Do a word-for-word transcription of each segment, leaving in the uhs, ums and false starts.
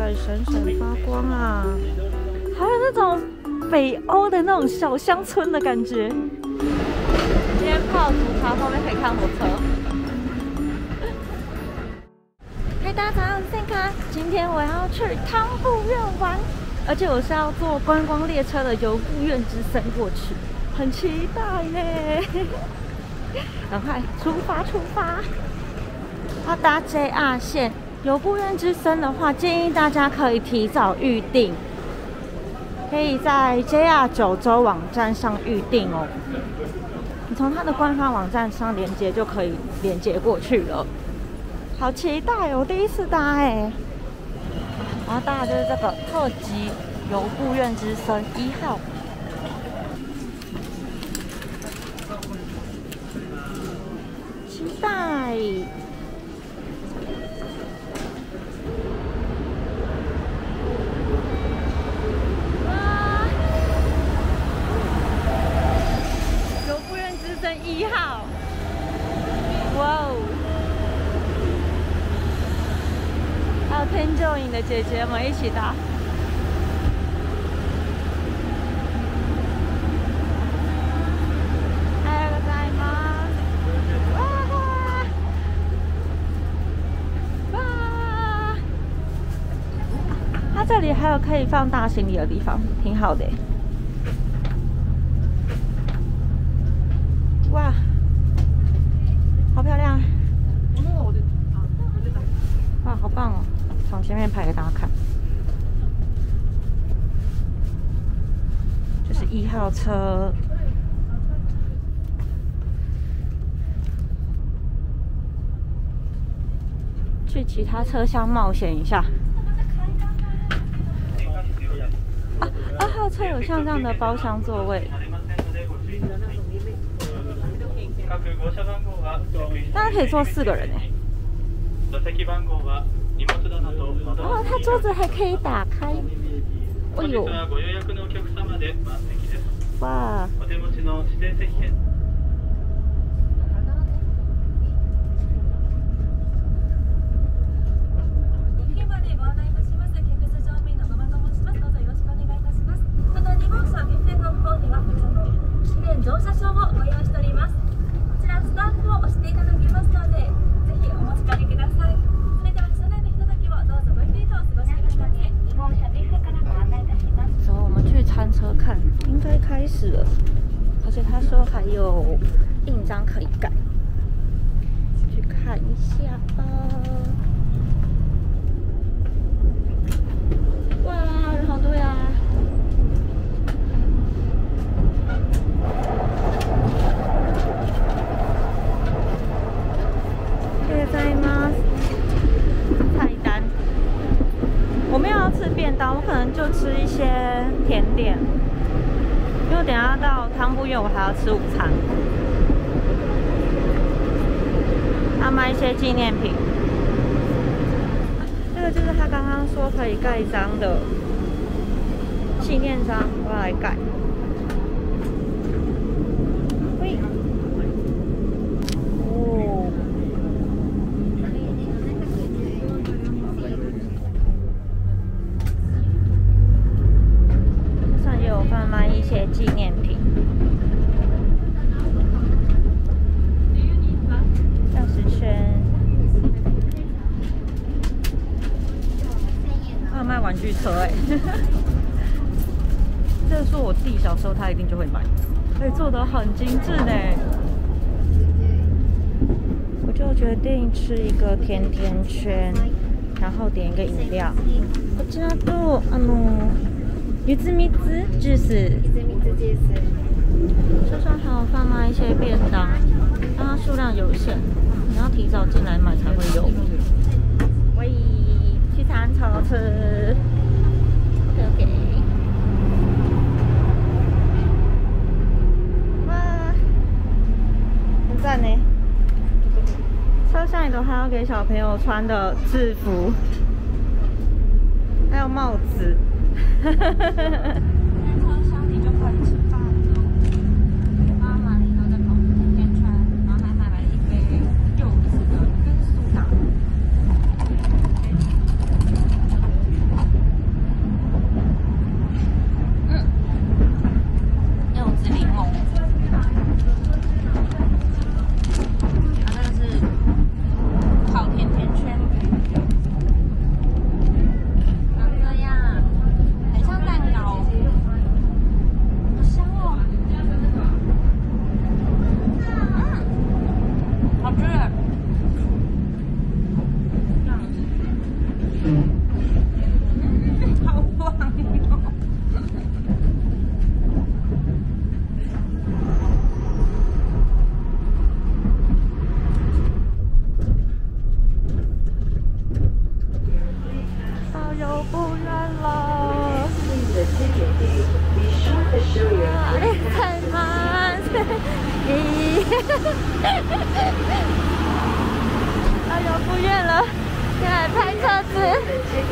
水闪闪发光啊，还有那种北欧的那种小乡村的感觉。今天泡竹茶后面可以看火车。嘿，大家早上健康！今天我要去汤布院玩，而且我是要坐观光列车的游步院之森过去，很期待耶！赶快出发出发！要搭 J R 线游步院之森的话，建议大家可以提早预定，可以在 J R 九州网站上预定哦。你从它的官方网站上连接就可以连接过去了，好期待哦！我第一次搭哎。然后搭的就是这个特急游步院之森一号。期待！哇！游步院之森一号，哇哦！还有天救营的姐姐们一起搭。这里还有可以放大行李的地方，挺好的。哇，好漂亮！哇，好棒哦！从前面拍给大家看，这是一号车。去其他车厢冒险一下。二号车有像这样的包厢座位，大家可以坐四个人哎。哦，它桌子还可以打开。哎呦！哇！乗車証をご用意しております。こちらスタンプを押していただけますので、ぜひお持ち帰りください。それでは車内のひとときをどうぞごゆっくりとお過ごしください。に号車停車からご案内いたします。走，我们去餐车看，应该开始了，而且他说还有印章可以改，去看一下吧。哇，人好多呀！菜单，我没有要吃便当，我可能就吃一些甜点，因为等一下到汤布院我还要吃午餐，要买一些纪念品。这个就是他刚刚说可以盖章的纪念章，我要来盖。纪念品，钥匙圈，还有卖玩具车哎，这个是我弟小时候他一定就会买，所以做得很精致呢。我就决定吃一个甜甜圈，然后点一个饮料。こちらとあの柚子蜜汁 juice。车上还有贩卖一些便当，但它数量有限，你要提早进来买才会有。喂，去餐车吃。OK。哇，很赞呢！车上里头还要给小朋友穿的制服，还有帽子。在车厢里就可以吃饭了。妈妈里头的口甜甜圈，然后还买了一杯柚子的跟苏打。 咦，哎呦，不远了，现在拍车子。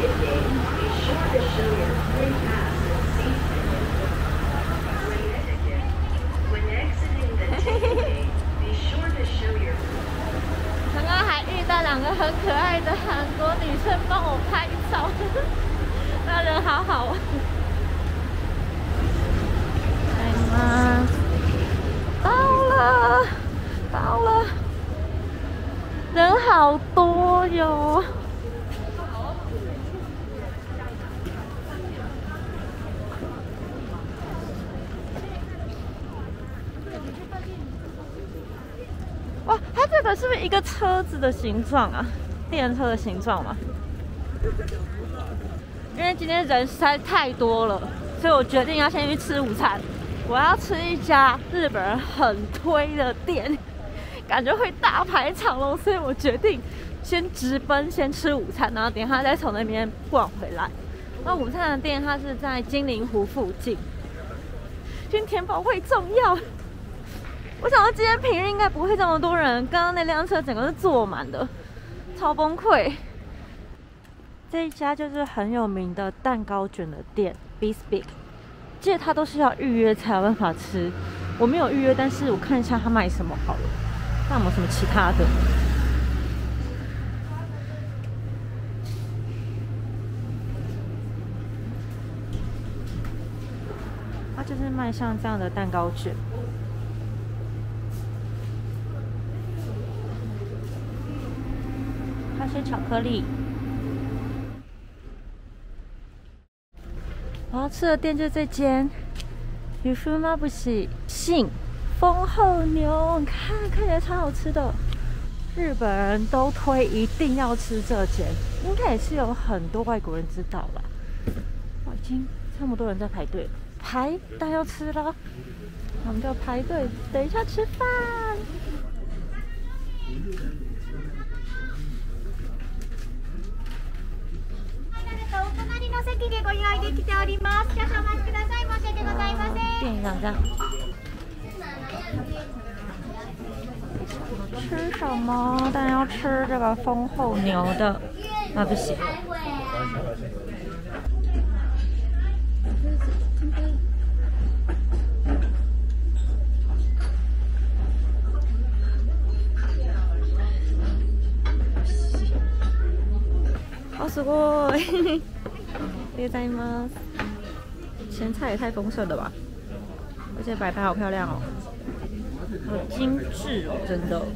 刚刚还遇到两个很可爱的韩国女生帮我拍照，那人好好啊。哎妈，到了，到了，人好多哟。哇，它这个是不是一个车子的形状啊？电车的形状吗？因为今天人实在太多了，所以我决定要先去吃午餐。我要吃一家日本人很推的店，感觉会大排长龙，所以我决定先直奔先吃午餐，然后等一下再从那边逛回来。那午餐的店它是在金陵湖附近，今天宝会重要。我想到今天平日应该不会这么多人，刚刚那辆车整个是坐满的，超崩溃。这一家就是很有名的蛋糕卷的店 Bisbik， 记得它都是要预约才有办法吃。我没有预约，但是我看一下它卖什么好了，看有没有什么其他的。它就是卖像这样的蛋糕卷。它是巧克力。我要吃的店就是这间渔夫吗？不是，信丰厚牛，看看起来超好吃的。日本人都推一定要吃这间，应该也是有很多外国人知道啦。哇，已经这么多人在排队了，排但要吃了，我们就排队，等一下吃饭。店长这样。吃什么？但要吃这个丰厚牛的，那不行。好すごい。ありがとうございます。前菜也太丰盛了吧！而且摆盘好漂亮哦，好精致哦，真的。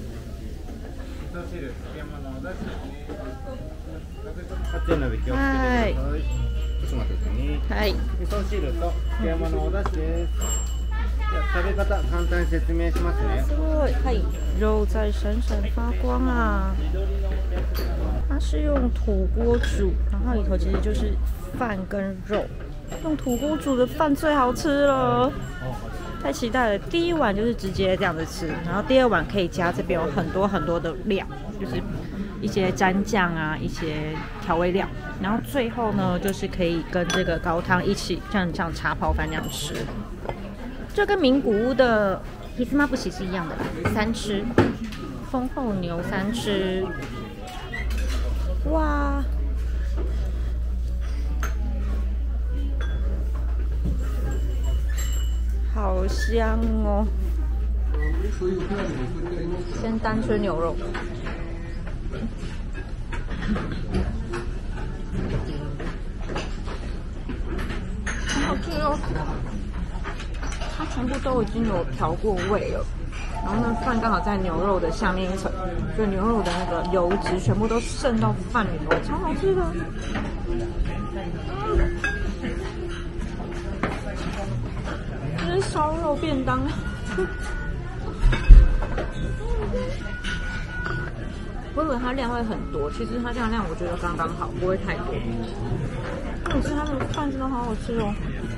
はい。はい。味噌汁と漬物のお出汁です。食べ方簡単に説明しますね。すごい。はい。肉在闪闪发光啊！它是用土锅煮，然后里头其实就是饭跟肉。用土锅煮的饭最好吃了，太期待了！第一碗就是直接这样子吃，然后第二碗可以加这边有很多很多的料，就是一些蘸酱啊，一些调味料，然后最后呢就是可以跟这个高汤一起像像茶泡饭那样吃，就跟名古屋的ひつまぶし是一样的啦，三吃，丰厚牛三吃，哇！好香哦！先单吃牛肉，很好吃哦。它全部都已经有调过味了，然后呢，饭刚好在牛肉的下面一层，所以牛肉的那个油脂全部都渗到饭里头，超好吃的。嗯这是烧肉便当，我以为它量会很多，其实它这样量我觉得刚刚好，不会太多。但是它的饭真的好好吃哦。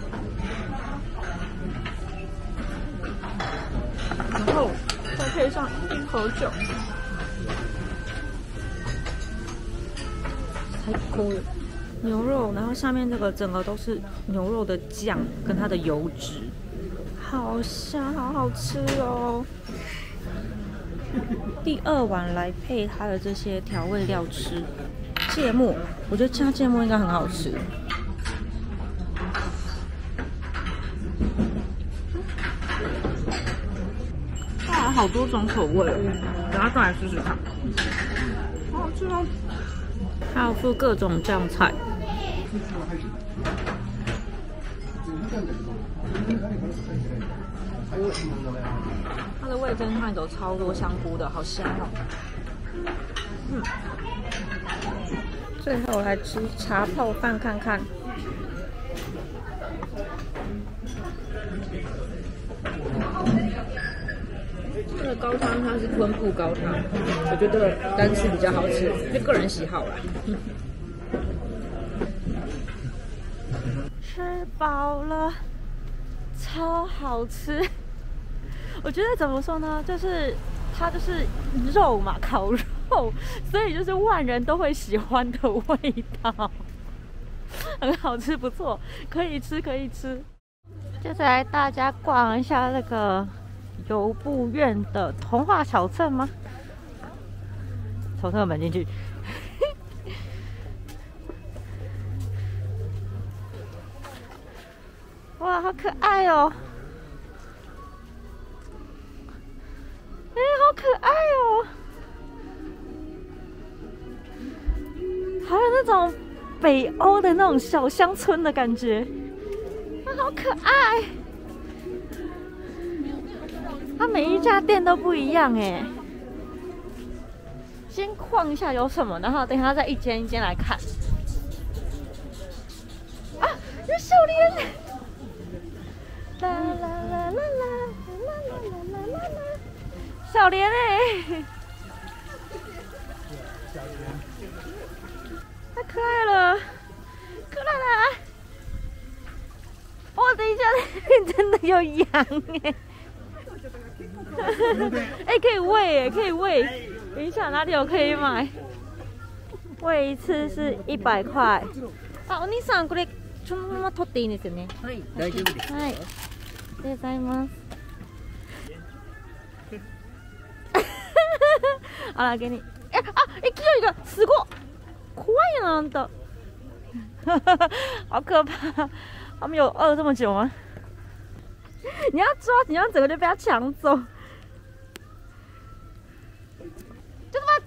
然后再配上一口酒，太够了。牛肉，然后下面这个整个都是牛肉的酱跟它的油脂。 好香，好好吃哦。第二碗来配它的这些调味料吃，芥末，我觉得加芥末应该很好吃。哇，好多种口味哦，等下再来试试看。好好吃哦！还有附各种酱菜。它的味噌汤里头超多香菇的，好香哦。嗯，最后来吃茶泡饭看看。这个高汤它是昆布高汤，我觉得单吃比较好吃，就个人喜好啦。吃饱了，超好吃。我觉得怎么说呢，就是它就是肉嘛，烤肉，所以就是万人都会喜欢的味道，很好吃，不错，可以吃，可以吃。接下来大家逛一下那个游步院的童话小镇吗？从这个门进去。哇，好可爱哦！哎，好可爱哦！还有那种北欧的那种小乡村的感觉，啊，好可爱！它每一家店都不一样哎。先逛一下有什么，然后等一下再一间一间来看。啊，有小莲！啦啦啦啦啦啦啦啦啦啦！小莲哎，太可爱了，可爱了！哇，等一下，真的有羊哎！哎，可以喂哎，可以喂。等一下，哪里有可以买？喂一次是一百块。あ、お兄さんこれそのまま取っていいんですよね。はい、大丈夫です。はい。ありがとうございます。あら、给你。哎啊，哎，只有一个，すごい，怖いなあんた。好可怕！他们有饿这么久吗？你要抓，你要整个就被他抢走。ちょっと待って。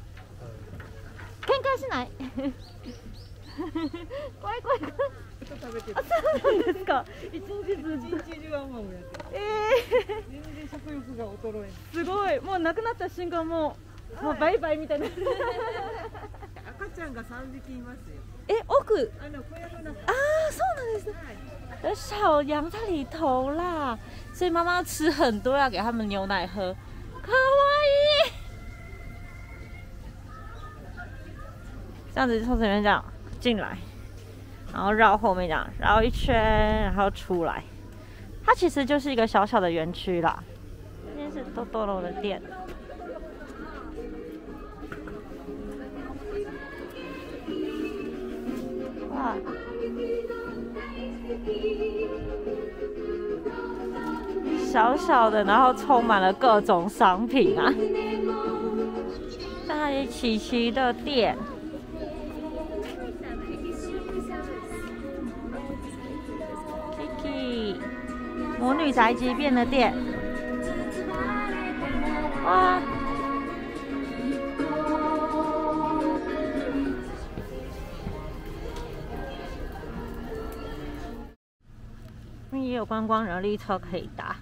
喧嘩しない。怖い怖い怖い。あ、そうなんですか。一日中一日中ワンワンをやってる。ええー。全然食欲が衰えない。すごい。もうなくなった瞬間もう、もうバイバイみたいな。赤ちゃんが三匹いますよ。哎，奥。あの小屋の中。啊，そうなんです。有小羊在里头啦，所以妈妈吃很多，要给他们牛奶喝。可愛い。这样子从前面这样进来，然后绕后面这样绕一圈，然后出来。它其实就是一个小小的园区啦。这边是多多罗的店。哇！小小的，然后充满了各种商品啊。在那里琪琪的店。魔女宅急便的店，哇！也有观光人力车可以搭。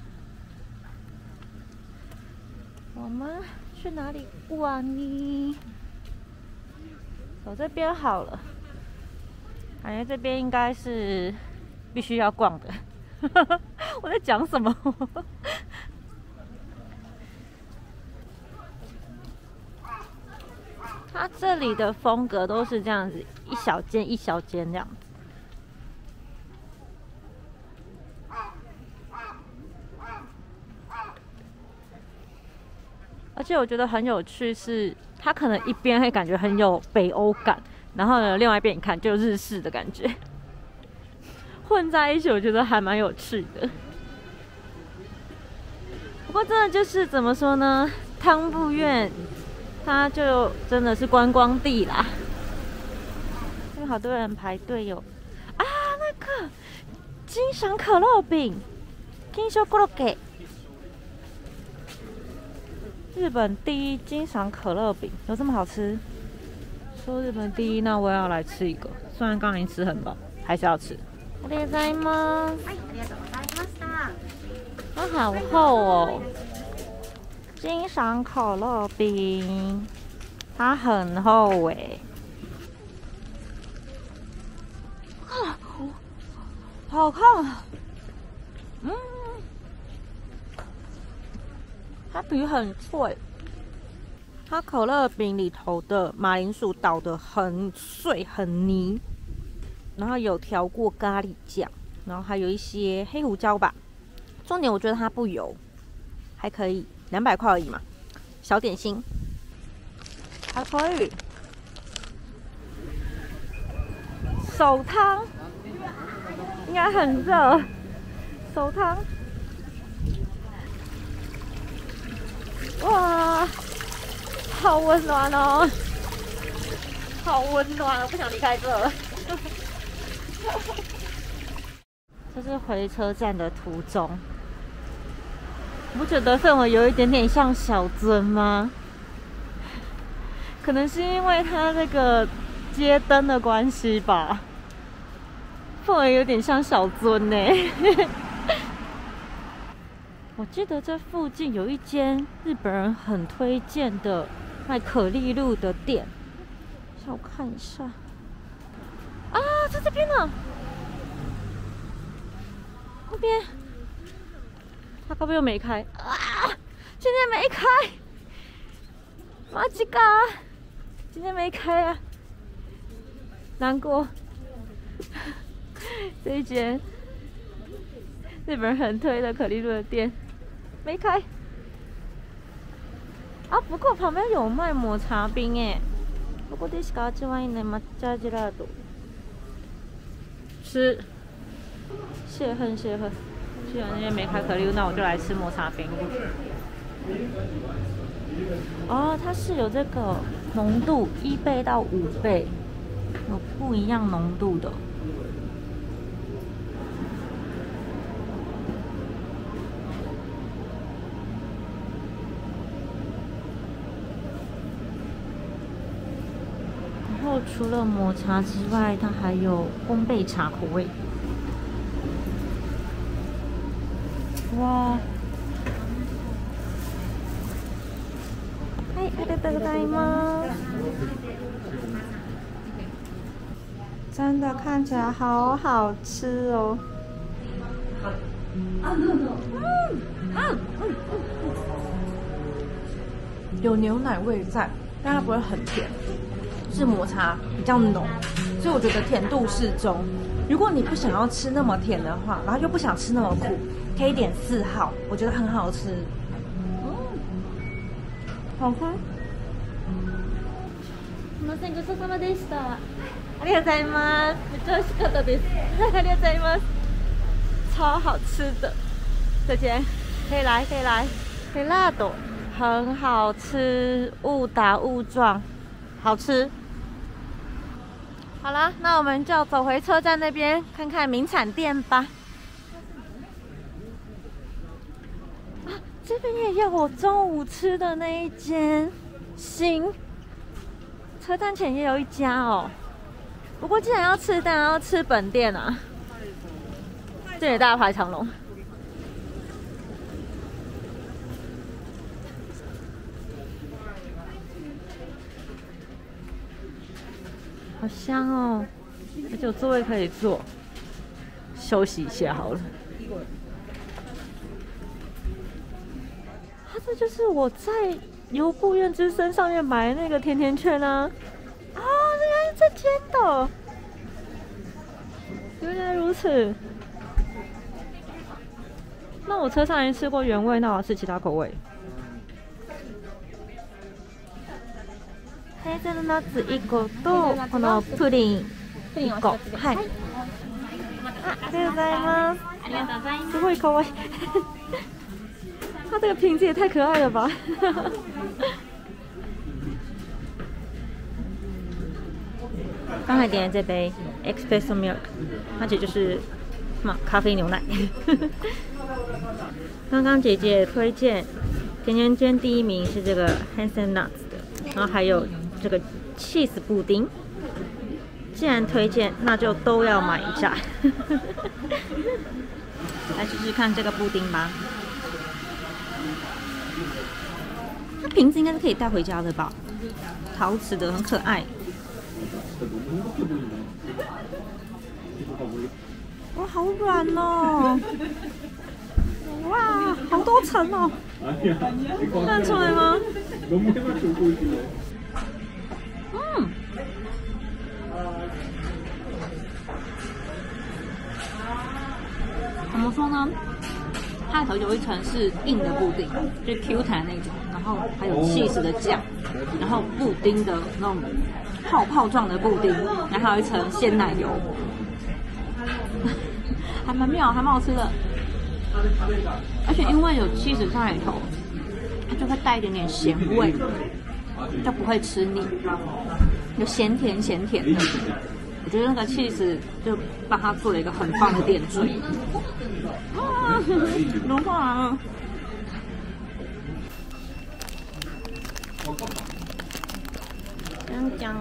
我们去哪里逛呢？走这边好了，感觉这边应该是必须要逛的。我在讲什么？它这里的风格都是这样子，一小间一小间这样子。而且我觉得很有趣是，它可能一边会感觉很有北欧感，然后呢，另外一边你看就日式的感觉。混在一起，我觉得还蛮有趣的。 不过真的就是怎么说呢，汤布院它就真的是观光地啦。因为好多人排队哟。啊，那个金赏可乐饼，金賞コロッケ，日本第一金赏可乐饼有这么好吃？说日本第一，那我也要来吃一个。虽然刚刚已经吃很饱，还是要吃。ありがとうございます。はい、ありがとうございました。它好厚哦，金赏可乐饼，它很厚哎。啊，好看啊！嗯，它皮很脆，它可乐饼里头的马铃薯捣得很碎很泥，然后有调过咖喱酱，然后还有一些黑胡椒吧。重点我觉得它不油，还可以，两百块而已嘛，小点心，还可以。手汤应该很热，手汤，哇，好温暖哦，好温暖，我不想离开这了。这是回车站的途中。不觉得氛围有一点点像小樽吗？可能是因为它那个街灯的关系吧，氛围有点像小樽呢。我记得这附近有一间日本人很推荐的卖可丽露的店，让我看一下。啊，在这边呢，后边。他该不会又没开啊？今天没开，马吉嘎，今天没开啊，难过。这一间日本人很推的可丽露的店没开啊，不过旁边有卖抹茶冰哎。ここでしか味わえない抹茶ジェラート。吃，谢恨谢恨。既然那边没开可丽露，那我就来吃抹茶冰。哦，它是有这个浓度一倍到五倍，有不一样浓度的。然后除了抹茶之外，它还有烘焙茶口味。哇！はい、ありがとうございます。真的看起来好好吃哦。嗯嗯嗯，有牛奶味在，但它不会很甜，是抹茶比较浓，所以我觉得甜度适中。如果你不想要吃那么甜的话，然后又不想吃那么苦，可以点四号，我觉得很好吃。嗯，好喝。すみません、ごちそうさまでした。ありがとうございます。めっちゃ美味しかったです。ありがとうございます。超好吃的，这间可以来，可以来。可以辣朵很好吃，误打误撞，好吃。好了，那我们就走回车站那边看看名产店吧。啊，这边也有我中午吃的那一间，行。车站前也有一家哦。不过既然要吃，当然要吃本店啊。这也大排长龙。好香哦，而且有座位可以坐，休息一下好了。它这就是我在游步院之森上面买的那个甜甜圈啊！啊，原来是这间的，原来如此。那我车上已经吃过原味，那我要吃其他口味。ヘーゼルナッツいっことこのプリンいっこ。はい。あ、ありがとうございます。ありがとうございます。すごい可愛い。 它这个瓶子也太可爱了吧！刚才点的这杯 Espresso Milk， 它其实就是什么咖啡牛奶。刚刚姐姐推荐甜甜圈第一名是这个 Hazelnuts 的，然后还有这个 cheese 布丁。既然推荐，那就都要买一下。来试试看这个布丁吧。它瓶子应该是可以带回家的吧？陶瓷的，很可爱。哇，好软哦！哇，好多层哦！看出来吗？嗯。怎么说呢？它里头有一层是硬的布丁，就 Q 弹那种，然后还有 cheese 的酱，然后布丁的那种泡泡状的布丁，然后还有一层鲜奶油，还蛮妙，还蛮好吃的。而且因为有 cheese 在里头，它就会带一点点咸味，就不会吃腻，有咸甜咸甜的。我觉得那个 cheese 就帮他做了一个很棒的点缀。啊，融化了。姜姜。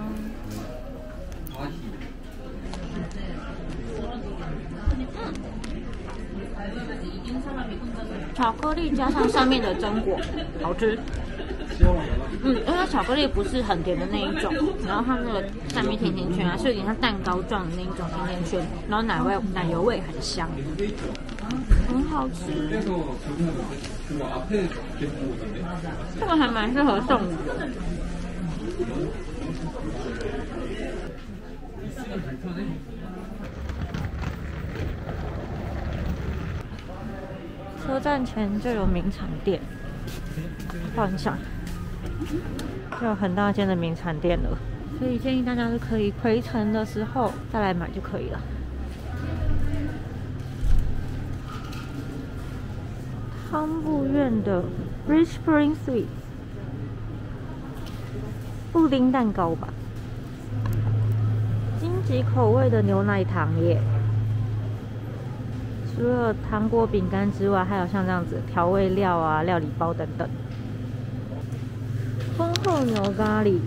巧克力加上上面的榛果，好吃。嗯，因为它巧克力不是很甜的那一种，然后它那个上面甜甜圈啊，是有点像蛋糕状的那一种甜甜圈，然后奶味奶油味很香，很好吃。这个还蛮适合送礼的。车站前就有名产店，换一下，就有很大间的名产店了，所以建议大家是可以回程的时候再来买就可以了。汤布院的 Rich Spring Sweets 布丁蛋糕吧，荆棘口味的牛奶糖耶。除了糖果、饼干之外，还有像这样子调味料啊、料理包等等。丰厚牛咖喱，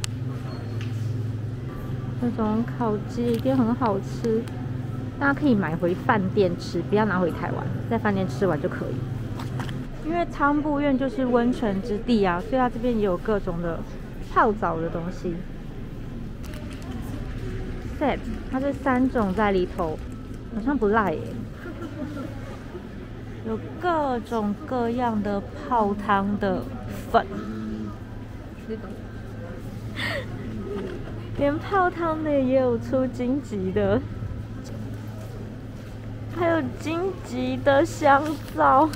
那种烤鸡一定很好吃，大家可以买回饭店吃，不要拿回台湾，在饭店吃完就可以。因为汤布院就是温泉之地啊，所以它这边也有各种的泡澡的东西。set 它是三种在里头，好像不赖耶。有各种各样的泡汤的粉，连泡汤的也有出荆棘的，还有荆棘的香皂，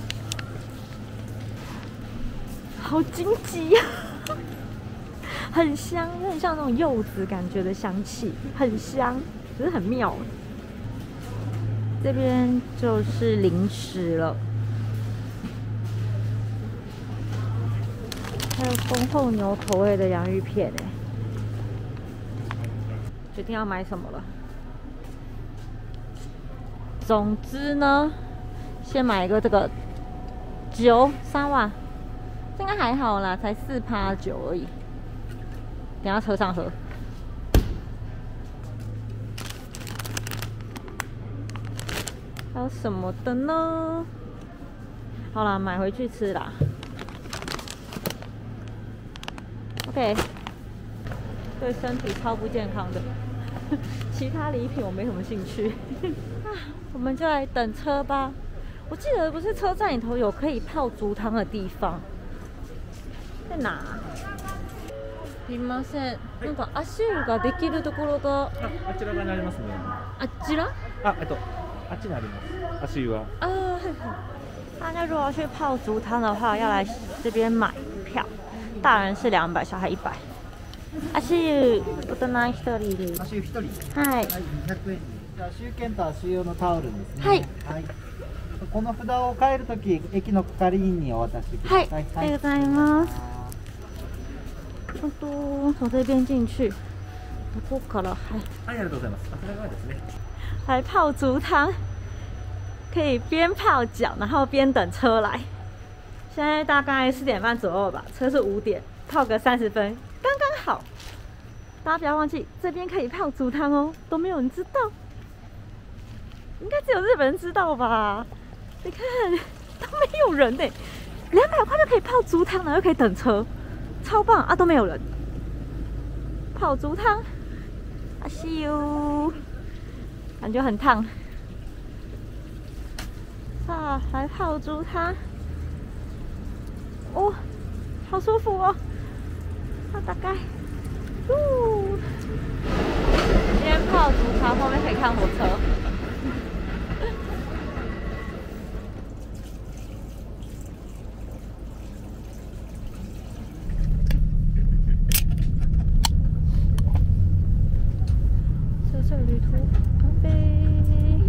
好荆棘呀、啊，很香，很像那种柚子感觉的香气，很香，只是很妙。这边就是零食了，还有丰厚牛口味的洋芋片哎，决定要买什么了。总之呢，先买一个这个酒沙瓦，这应该还好啦，才四趴酒而已，等下车上喝。还有什么的呢？好啦，买回去吃啦。OK， 对身体超不健康的。其他礼品我没什么兴趣。啊，我们就来等车吧。我记得不是车站里头有可以泡足汤的地方，在哪？すみません。なんか足湯ができるところが。 あちら側にありますね。 あちら？ あ、えっと。あっちにあります。足湯は。 啊，大家如果要去泡足汤的话，要来这边买票。大人是两百，小孩一百。足湯、大人一人です。 足湯一人。 はい。 はい、にひゃくえん。じゃあ足湯券と足湯のタオルですね。 はい。 はい。 この札を帰るとき、駅の係員にお渡しくだはいさい。、 ありがとうございます。本当、从这边进去，不过可了还はい、ありがとうございます。あちら側ですね。 还泡足汤，可以边泡脚，然后边等车来。现在大概四点半左右吧，车是五点，泡个三十分刚刚好。大家不要忘记，这边可以泡足汤哦，都没有人知道，应该只有日本人知道吧？你看都没有人呢，两百块就可以泡足汤，然后又可以等车，超棒啊！都没有人，泡足汤，啊西哟，感觉很烫。啊，来泡足汤，哦，好舒服哦。那大概，呜，今天泡足汤，后面可以看火车。车车旅途，干杯！